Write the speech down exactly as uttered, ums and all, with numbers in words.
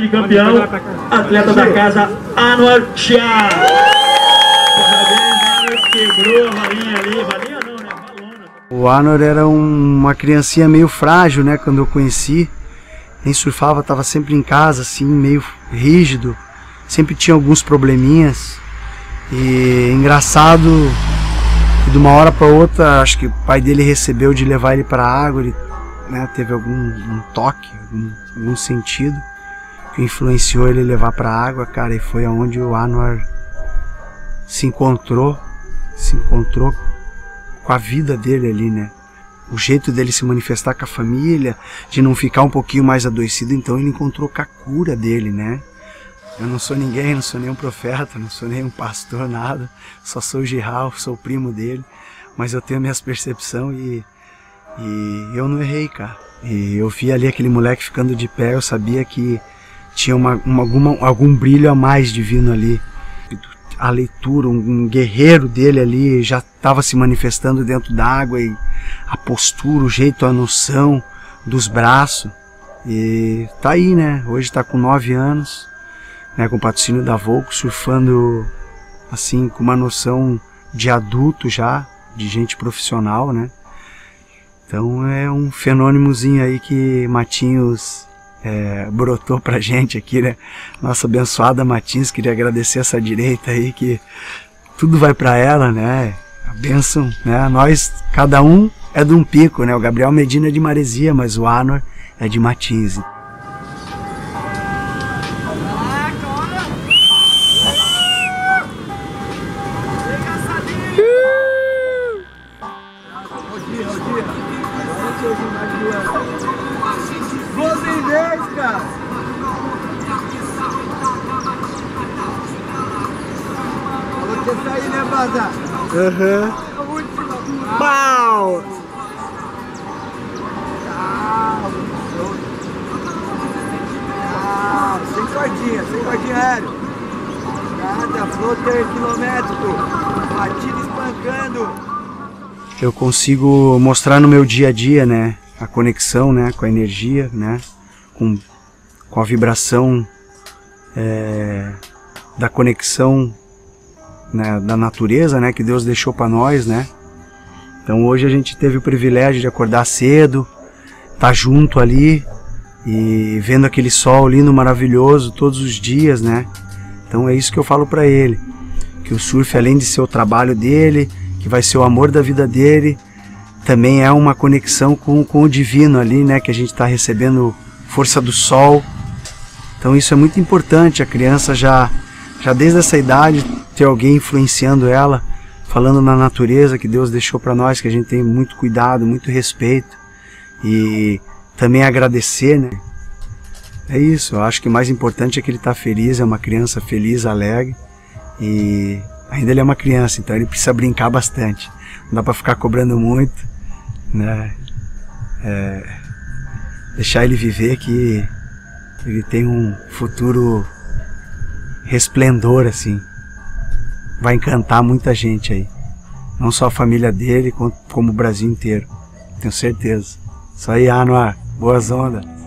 grande campeão, atleta da casa, Anwar Shah. Parabéns, quebrou a varinha ali, varinha não, né? Valona. O Anwar era um, uma criancinha meio frágil, né, quando eu conheci. Nem surfava, estava sempre em casa, assim, meio rígido. Sempre tinha alguns probleminhas. E engraçado, de uma hora para outra, acho que o pai dele recebeu de levar ele para a água. Ele, né, teve algum um toque, algum, algum sentido que influenciou ele levar para a água, cara. E foi aonde o Anwar se encontrou, se encontrou com a vida dele ali, né? O jeito dele se manifestar com a família, de não ficar um pouquinho mais adoecido, então ele encontrou com a cura dele, né? Eu não sou ninguém, não sou nenhum profeta, não sou nenhum pastor, nada. Só sou o Giral, sou o primo dele, mas eu tenho minhas percepções e, e eu não errei, cara. E eu vi ali aquele moleque ficando de pé, eu sabia que tinha uma, uma, alguma, algum brilho a mais divino ali. A leitura, um, um guerreiro dele ali já estava se manifestando dentro d'água, e a postura, o jeito, a noção dos braços. E tá aí, né? Hoje tá com nove anos, né? Com o patrocínio da Volco, surfando assim, com uma noção de adulto já, de gente profissional, né? Então é um fenômenozinho aí que Matinhos É, brotou pra gente aqui, né? Nossa abençoada Matins, queria agradecer essa direita aí, que tudo vai pra ela, né? A bênção, né? Nós, cada um é de um pico, né? O Gabriel Medina é de Maresia, mas o Anwar é de Matins. Cara. Falou que ia sair, né, Baza? Aham. Pau! Ah, sem cordinha, sem cordinha aéreo. Nada, floater quilométrico. Batida espancando. Eu consigo mostrar no meu dia a dia, né? A conexão, né? Com a energia, né? Com, com a vibração é, da conexão, né, da natureza, né, que Deus deixou para nós, né? Então hoje a gente teve o privilégio de acordar cedo, estar junto ali e vendo aquele sol lindo, maravilhoso todos os dias, né? Então é isso que eu falo para ele, que o surf, além de ser o trabalho dele, que vai ser o amor da vida dele, também é uma conexão com, com o divino ali, né, que a gente está recebendo força do sol. Então isso é muito importante, a criança já, já desde essa idade ter alguém influenciando ela, falando na natureza que Deus deixou para nós, que a gente tem muito cuidado, muito respeito, e também agradecer, né? É isso, eu acho que o mais importante é que ele está feliz, é uma criança feliz, alegre, e ainda ele é uma criança, então ele precisa brincar bastante, não dá para ficar cobrando muito, né? É, deixar ele viver, que ele tem um futuro resplendor, assim. Vai encantar muita gente aí. Não só a família dele, como o Brasil inteiro. Tenho certeza. Isso aí, Anwar. Boas ondas.